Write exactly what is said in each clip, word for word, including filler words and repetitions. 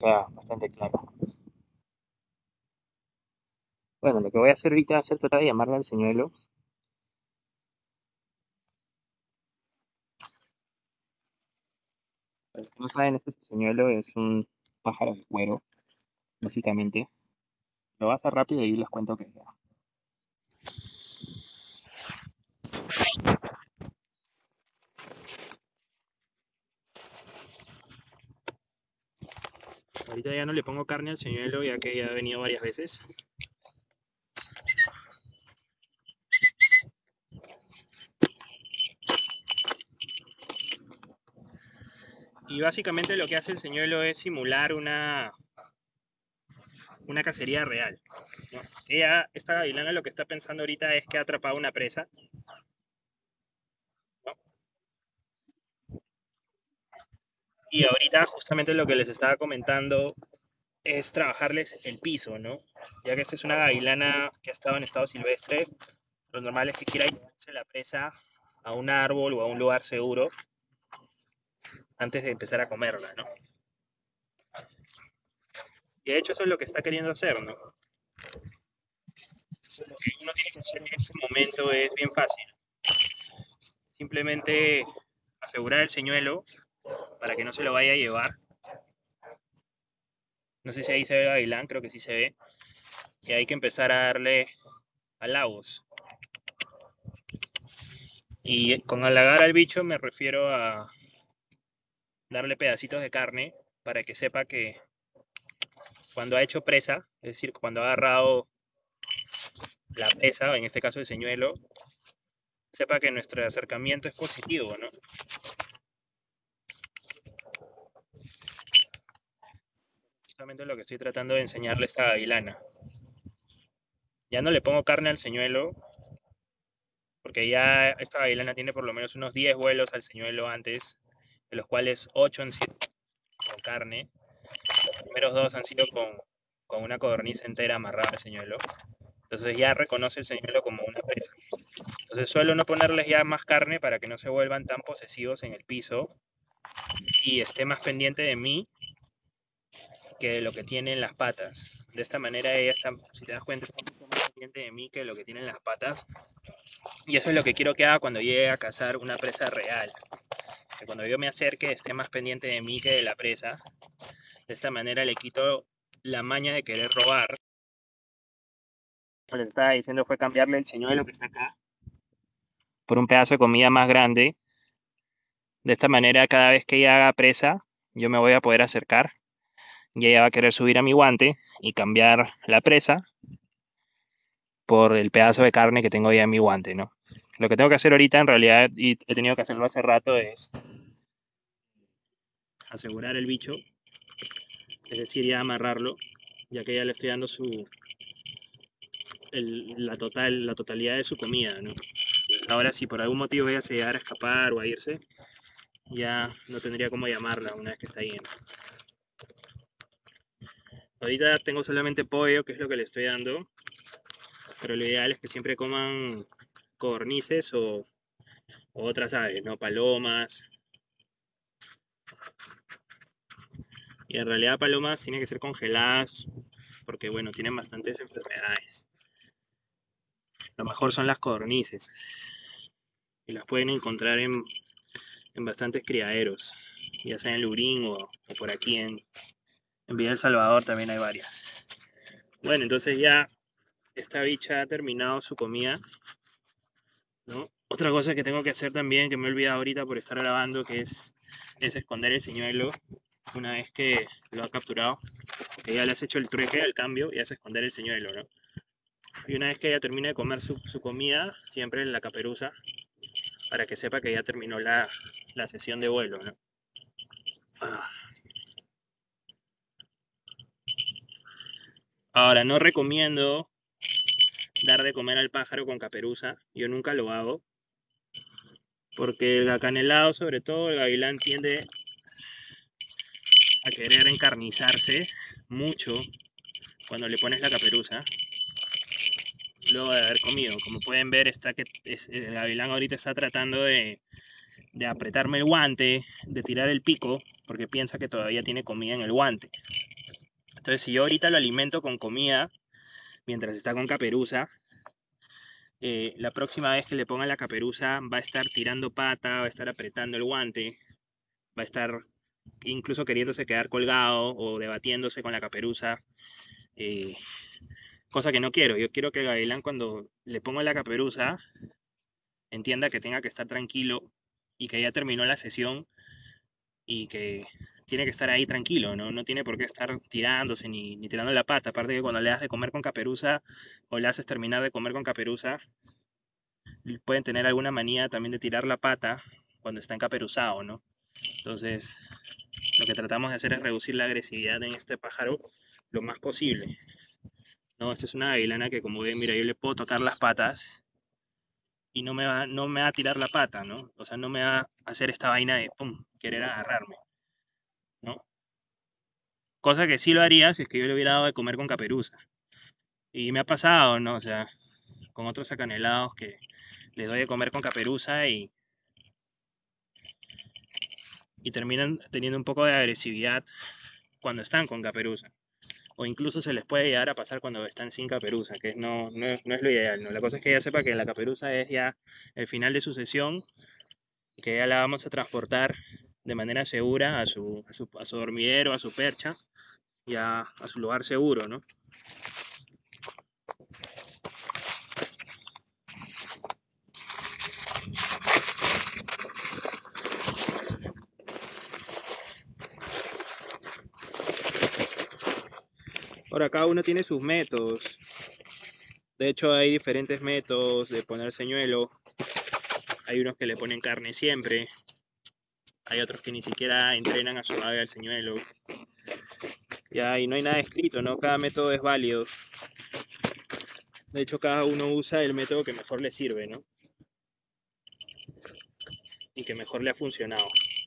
queda bastante claro. Bueno, lo que voy a hacer ahorita va a ser tratar de llamarle al señuelo. Para los que no saben, este señuelo es un pájaro de cuero, básicamente. Lo voy a hacer rápido y les cuento que ya. Ahorita ya no le pongo carne al señuelo, ya que ya ha venido varias veces. Y básicamente lo que hace el señuelo es simular una, una cacería real, ¿no? Ella, esta gavilana, lo que está pensando ahorita es que ha atrapado una presa, ¿no? Y ahorita justamente lo que les estaba comentando es trabajarles el piso, ¿no? Ya que esta es una gavilana que ha estado en estado silvestre, lo normal es que quiera llevarse la presa a un árbol o a un lugar seguro antes de empezar a comerla, ¿no? Y de hecho eso es lo que está queriendo hacer, ¿no? Lo que uno tiene que hacer en este momento es bien fácil. Simplemente asegurar el señuelo para que no se lo vaya a llevar. No sé si ahí se ve gavilán, creo que sí se ve. Y hay que empezar a darle halagos. Y con halagar al bicho me refiero a darle pedacitos de carne para que sepa que cuando ha hecho presa, es decir, cuando ha agarrado la presa, en este caso el señuelo, sepa que nuestro acercamiento es positivo, ¿no? Justamente lo que estoy tratando de enseñarle a esta gavilana. Ya no le pongo carne al señuelo, porque ya esta gavilana tiene por lo menos unos diez vuelos al señuelo antes, de los cuales ocho han sido con carne. Los primeros dos han sido con, con una codorniz entera amarrada al señuelo. Entonces ya reconoce el señuelo como una presa. Entonces suelo no ponerles ya más carne para que no se vuelvan tan posesivos en el piso y esté más pendiente de mí que de lo que tiene en las patas. De esta manera ella está, si te das cuenta, está mucho más pendiente de mí que de lo que tiene en las patas. Y eso es lo que quiero que haga cuando llegue a cazar una presa real. Que cuando yo me acerque esté más pendiente de mí que de la presa. De esta manera le quito la maña de querer robar. Lo que estaba diciendo fue cambiarle el señuelo que está acá por un pedazo de comida más grande. De esta manera, cada vez que ella haga presa, yo me voy a poder acercar y ella va a querer subir a mi guante y cambiar la presa por el pedazo de carne que tengo ya en mi guante, ¿no? Lo que tengo que hacer ahorita, en realidad, y he tenido que hacerlo hace rato, es asegurar el bicho, es decir, ya amarrarlo, ya que ya le estoy dando su el, la total la totalidad de su comida, ¿no? Pues ahora si por algún motivo ella se llegara a escapar o a irse, ya no tendría cómo llamarla una vez que está llena. Ahorita tengo solamente pollo, que es lo que le estoy dando, pero lo ideal es que siempre coman codornices o, o otras aves, ¿no? Palomas. Y en realidad palomas tienen que ser congeladas porque, bueno, tienen bastantes enfermedades. Lo mejor son las codornices y las pueden encontrar en, en bastantes criaderos, ya sea en Lurín o, o por aquí en, en Villa El Salvador también hay varias. Bueno, entonces ya esta bicha ha terminado su comida, ¿no? Otra cosa que tengo que hacer también, que me he olvidado ahorita por estar grabando, que es, es esconder el señuelo una vez que lo ha capturado, que ya le has hecho el trueque, el cambio, y es esconder el señuelo, ¿no? Y una vez que ella termine de comer su, su comida, siempre en la caperuza, para que sepa que ya terminó la, la sesión de vuelo, ¿no? Ah. Ahora, no recomiendo dar de comer al pájaro con caperuza, yo nunca lo hago, porque el acanelado, sobre todo el gavilán, tiende a querer encarnizarse mucho cuando le pones la caperuza luego de haber comido. Como pueden ver, está que es, el gavilán ahorita está tratando de, de apretarme el guante, de tirar el pico, porque piensa que todavía tiene comida en el guante. Entonces, si yo ahorita lo alimento con comida, mientras está con caperuza, eh, la próxima vez que le ponga la caperuza va a estar tirando pata, va a estar apretando el guante, va a estar incluso queriéndose quedar colgado o debatiéndose con la caperuza, eh, cosa que no quiero. Yo quiero que el gavilán, cuando le pongo la caperuza, entienda que tenga que estar tranquilo y que ya terminó la sesión y que tiene que estar ahí tranquilo, ¿no? No tiene por qué estar tirándose ni, ni tirando la pata. Aparte que cuando le das de comer con caperuza o le haces terminar de comer con caperuza, pueden tener alguna manía también de tirar la pata cuando está encaperuzado, ¿no? Entonces, lo que tratamos de hacer es reducir la agresividad en este pájaro lo más posible. No, esta es una gavilana que, como ven, mira, yo le puedo tocar las patas y no me va, no me va a tirar la pata, ¿no? O sea, no me va a hacer esta vaina de pum, querer agarrarme, ¿no? Cosa que sí lo haría si es que yo le hubiera dado de comer con caperuza. Y me ha pasado, ¿no? O sea, con otros acanelados que les doy de comer con caperuza y, y terminan teniendo un poco de agresividad cuando están con caperuza. O incluso se les puede llegar a pasar cuando están sin caperuza, que no, no, no es lo ideal, ¿no? La cosa es que ella sepa que la caperuza es ya el final de su sesión, que ya la vamos a transportar de manera segura a su, a su, a su dormidero, a su percha y a, a su lugar seguro, ¿no? Ahora, cada uno tiene sus métodos. De hecho, hay diferentes métodos de poner señuelo. Hay unos que le ponen carne siempre. Hay otros que ni siquiera entrenan a su ave al señuelo. Ya, y no hay nada escrito, ¿no? Cada método es válido. De hecho, cada uno usa el método que mejor le sirve, ¿no? Y que mejor le ha funcionado.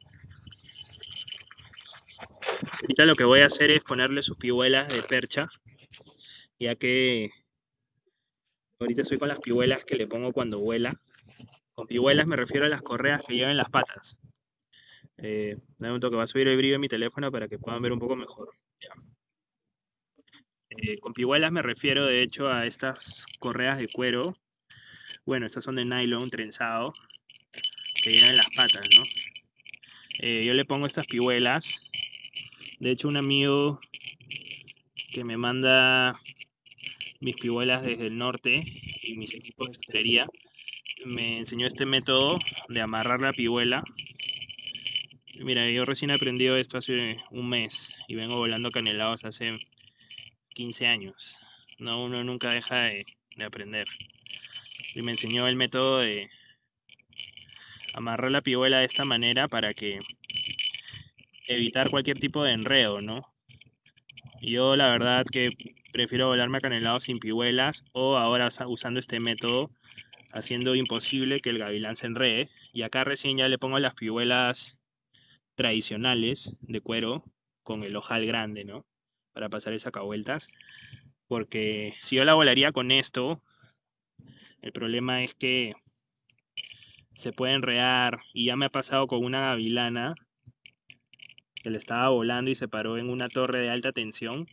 Ahorita lo que voy a hacer es ponerle sus pihuelas de percha, ya que ahorita estoy con las pihuelas que le pongo cuando vuela. Con pihuelas me refiero a las correas que llevan las patas. Eh, dame un toque, va a subir el brillo en mi teléfono para que puedan ver un poco mejor. Ya. Eh, con pihuelas me refiero de hecho a estas correas de cuero. Bueno, estas son de nylon trenzado que llevan las patas, ¿no? Eh, yo le pongo estas pihuelas. De hecho, un amigo que me manda mis pihuelas desde el norte y mis equipos de sastrería me enseñó este método de amarrar la pihuela. Mira, yo recién aprendí esto hace un mes y vengo volando canelados hace quince años. No, uno nunca deja de, de aprender. Y me enseñó el método de amarrar la pihuela de esta manera para que evitar cualquier tipo de enredo, ¿no? Yo la verdad que prefiero volarme a canelados sin pihuelas o ahora usando este método, haciendo imposible que el gavilán se enrede. Y acá recién ya le pongo las pihuelas tradicionales de cuero con el ojal grande, ¿no? Para pasar el sacavueltas. Porque si yo la volaría con esto, el problema es que se puede enredar. Y ya me ha pasado con una gavilana que le estaba volando y se paró en una torre de alta tensión.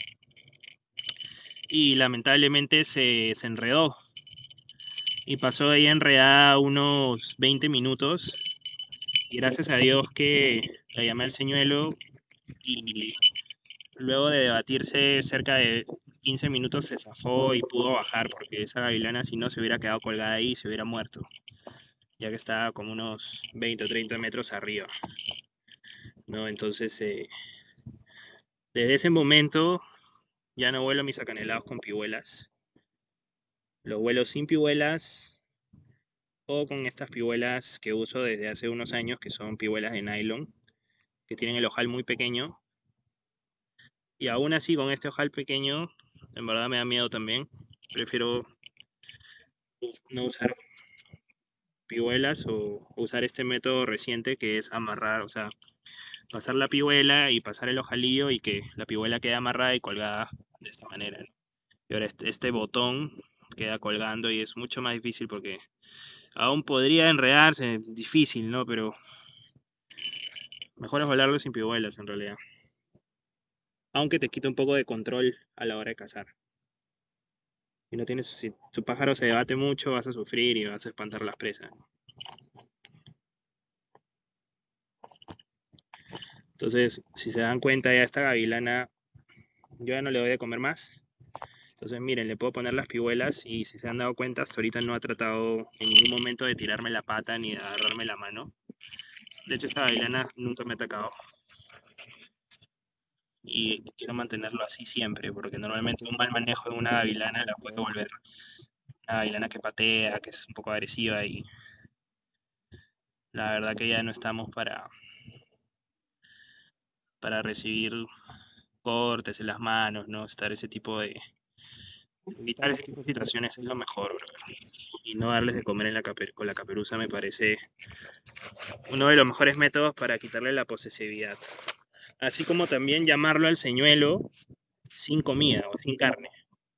Y lamentablemente se, se enredó. Y pasó ahí enredada unos veinte minutos. Y gracias a Dios que la llamé al señuelo y luego de debatirse cerca de quince minutos se zafó y pudo bajar, porque esa gavilana si no se hubiera quedado colgada ahí y se hubiera muerto, ya que estaba como unos veinte o treinta metros arriba, ¿no? Entonces, eh, desde ese momento ya no vuelo mis acanelados con pihuelas, los vuelo sin pihuelas o con estas pihuelas que uso desde hace unos años, que son pihuelas de nylon, que tienen el ojal muy pequeño. Y aún así, con este ojal pequeño, en verdad me da miedo también. Prefiero no usar pihuelas o usar este método reciente que es amarrar, o sea, pasar la pihuela y pasar el ojalillo y que la pihuela quede amarrada y colgada de esta manera, ¿no? Y ahora este, este botón queda colgando y es mucho más difícil porque aún podría enredarse, difícil, ¿no? Pero mejor es volarlo sin pihuelas en realidad. aunque te quita un poco de control a la hora de cazar. Si no tienes, si tu pájaro se debate mucho, vas a sufrir y vas a espantar las presas. Entonces, si se dan cuenta, ya esta gavilana, yo ya no le doy de comer más. Entonces, miren, le puedo poner las pihuelas y si se han dado cuenta, hasta ahorita no ha tratado en ningún momento de tirarme la pata ni de agarrarme la mano. De hecho, esta gavilana nunca me ha atacado. Y quiero mantenerlo así siempre, porque normalmente un mal manejo de una gavilana la puede volver una gavilana que patea, que es un poco agresiva y la verdad que ya no estamos para, para recibir cortes en las manos, ¿no? Estar ese tipo de... Evitar ese tipo de situaciones es lo mejor, bro. Y no darles de comer en la caper- con la caperuza me parece uno de los mejores métodos para quitarle la posesividad. Así como también llamarlo al señuelo sin comida o sin carne.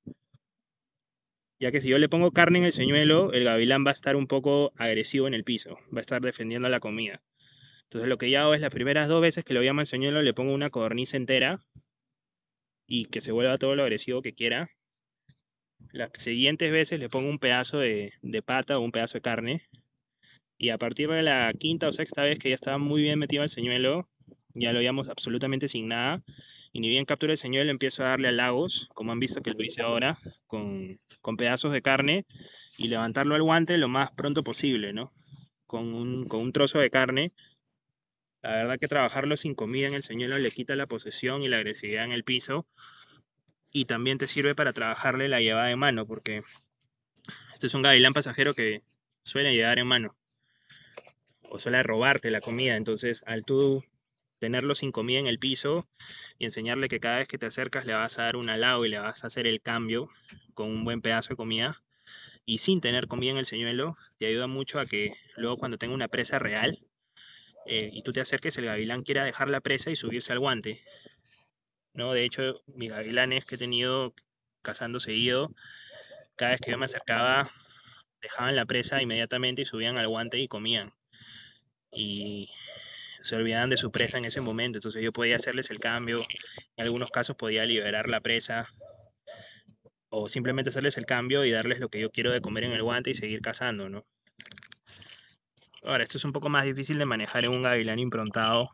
Ya que si yo le pongo carne en el señuelo, el gavilán va a estar un poco agresivo en el piso, va a estar defendiendo la comida. Entonces lo que yo hago es las primeras dos veces que lo llamo al señuelo le pongo una codorniz entera y que se vuelva todo lo agresivo que quiera. Las siguientes veces le pongo un pedazo de, de pata o un pedazo de carne. Y a partir de la quinta o sexta vez que ya estaba muy bien metido el señuelo, ya lo llamo absolutamente sin nada. Y ni bien captura el señuelo, empiezo a darle halagos, como han visto que lo hice ahora, con, con pedazos de carne y levantarlo al guante lo más pronto posible, ¿no? Con un, con un trozo de carne. La verdad que trabajarlo sin comida en el señuelo le quita la posesión y la agresividad en el piso. Y también te sirve para trabajarle la llevada de mano, porque este es un gavilán pasajero que suele llevar en mano o suele robarte la comida. Entonces, al tú tenerlo sin comida en el piso y enseñarle que cada vez que te acercas le vas a dar un halago y le vas a hacer el cambio con un buen pedazo de comida y sin tener comida en el señuelo, te ayuda mucho a que luego cuando tenga una presa real eh, y tú te acerques, el gavilán quiera dejar la presa y subirse al guante, ¿no? De hecho, mis gavilanes que he tenido cazando seguido, cada vez que yo me acercaba, dejaban la presa inmediatamente y subían al guante y comían. Y se olvidaban de su presa en ese momento, entonces yo podía hacerles el cambio, en algunos casos podía liberar la presa o simplemente hacerles el cambio y darles lo que yo quiero de comer en el guante y seguir cazando, ¿no? Ahora, esto es un poco más difícil de manejar en un gavilán improntado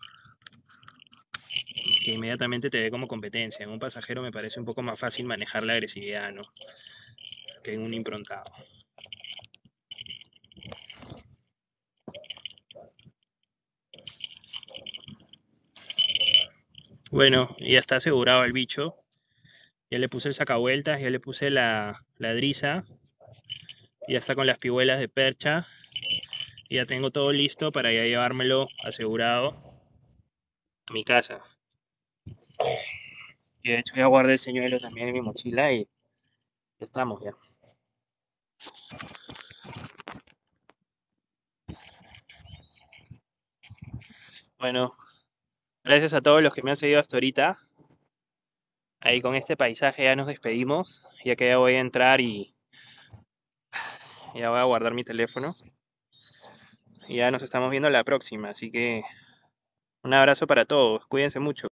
que inmediatamente te ve como competencia. En un pasajero me parece un poco más fácil manejar la agresividad, ¿no? Que en un improntado. Bueno, ya está asegurado el bicho. Ya le puse el sacavueltas, ya le puse la, la driza. Ya está con las pihuelas de percha. Ya tengo todo listo para ya llevármelo asegurado a mi casa. Y de hecho ya guardé el señuelo también en mi mochila y ya estamos ya. Bueno, gracias a todos los que me han seguido hasta ahorita. Ahí con este paisaje ya nos despedimos, ya que ya voy a entrar y ya voy a guardar mi teléfono. Y ya nos estamos viendo la próxima, así que un abrazo para todos, cuídense mucho.